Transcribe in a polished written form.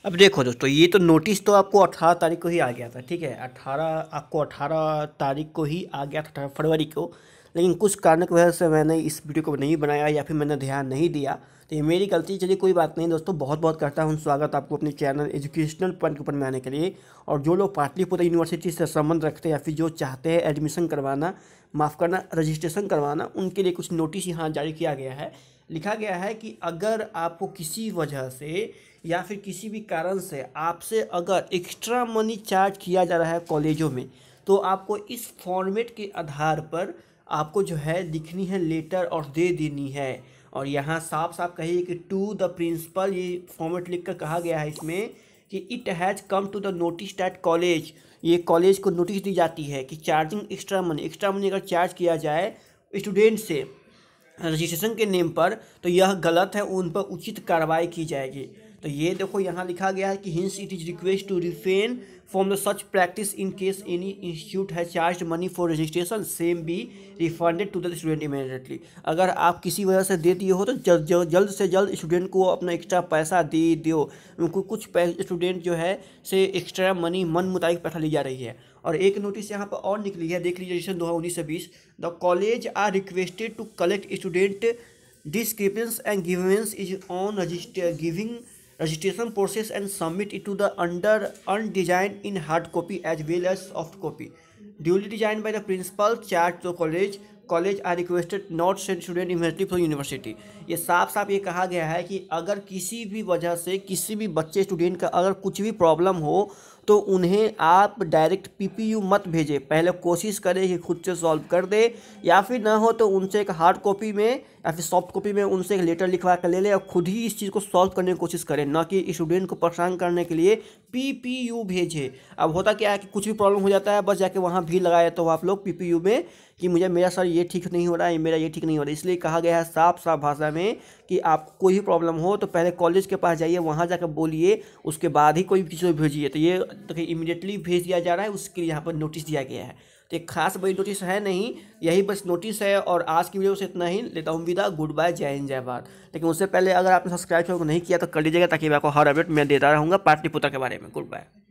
अब देखो दोस्तों, ये तो नोटिस तो आपको 18 तारीख को ही आ गया था, ठीक है। 18 तारीख को ही आ गया था, 18 फरवरी को। लेकिन कुछ कारणों की वजह से मैंने इस वीडियो को नहीं बनाया या फिर मैंने ध्यान नहीं दिया, तो ये मेरी गलती। चलिए कोई बात नहीं दोस्तों, बहुत बहुत करता हूँ स्वागत आपको अपने चैनल एजुकेशनल पॉइंट के ऊपर में आने के लिए। और जो लोग पाटलिपुत्र यूनिवर्सिटी से संबंध रखते हैं या फिर जो चाहते हैं एडमिशन करवाना, माफ़ करना रजिस्ट्रेशन करवाना, उनके लिए कुछ नोटिस यहाँ जारी किया गया है। लिखा गया है कि अगर आपको किसी वजह से या फिर किसी भी कारण से आपसे अगर एक्स्ट्रा मनी चार्ज किया जा रहा है कॉलेजों में, तो आपको इस फॉर्मेट के आधार पर आपको जो है लिखनी है लेटर और दे देनी है। और यहाँ साफ साफ कहिए कि टू द प्रिंसिपल, ये फॉर्मेट लिख कर कहा गया है इसमें कि it has come to the notice that college, ये कॉलेज को नोटिस दी जाती है कि चार्जिंग एक्स्ट्रा मनी अगर चार्ज किया जाए स्टूडेंट से रजिस्ट्रेशन के नेम पर, तो यह गलत है, उन पर उचित कार्रवाई की जाएगी। तो ये देखो यहाँ लिखा गया है कि hence it is request to refrain from the such practice in case any institute has charge money for registration same be refunded to the student immediately. अगर आप किसी वजह से दे दिए हो तो जल्द से जल्द स्टूडेंट को अपना एक्स्ट्रा पैसा दे दो। उनको कुछ स्टूडेंट जो है से एक्स्ट्रा मनी मन मुताबिक पैसा ली जा रही है। और एक नोटिस यहाँ पर और निकली है, देख लीजिए, रजिस्ट्रेशन 2019 से 20। The college are requested to collect student discrepancies and grievances is on giving registration process and submit it to the undesigned in hard copy as well as soft copy duly designed by the principal charge to college are requested not send student immediately from university। ये साफ साफ ये कहा गया है कि अगर किसी भी वजह से किसी भी बच्चे स्टूडेंट का अगर कुछ भी प्रॉब्लम हो तो उन्हें आप डायरेक्ट पीपीयू मत भेजें, पहले कोशिश करें कि खुद से सॉल्व कर दे, या फिर ना हो तो उनसे एक हार्ड कॉपी में या फिर सॉफ्ट कॉपी में उनसे एक लेटर लिखवा कर ले लें और खुद ही इस चीज़ को सॉल्व करने की कोशिश करें, ना कि स्टूडेंट को परेशान करने के लिए पीपीयू भेजें। अब होता क्या है कि कुछ भी प्रॉब्लम हो जाता है, बस जाके वहाँ भीड़ लगाए तो आप लोग पीपीयू में कि मुझे मेरा सर ये ठीक नहीं हो रहा है, मेरा ये ठीक नहीं हो रहा है। इसलिए कहा गया है साफ साफ भाषा में कि आपको कोई भी प्रॉब्लम हो तो पहले कॉलेज के पास जाइए, वहाँ जाकर बोलिए, उसके बाद ही कोई चीज़ भेजिए। तो ये तो इमीडिएटली भेज दिया जा रहा है, उसके लिए यहाँ पर नोटिस दिया गया है। तो एक खास बड़ी नोटिस है नहीं, यही बस नोटिस है। और आज की वीडियो से इतना ही, लेता हूँ विदा, गुड बाय, जय हिंद जय भारत। लेकिन उससे पहले अगर आपने सब्सक्राइब नहीं किया तो कर लीजिएगा, ताकि मैं आपको हर अपडेट मैं देता रहूँगा पाटलिपुत्र के बारे में। Good bye.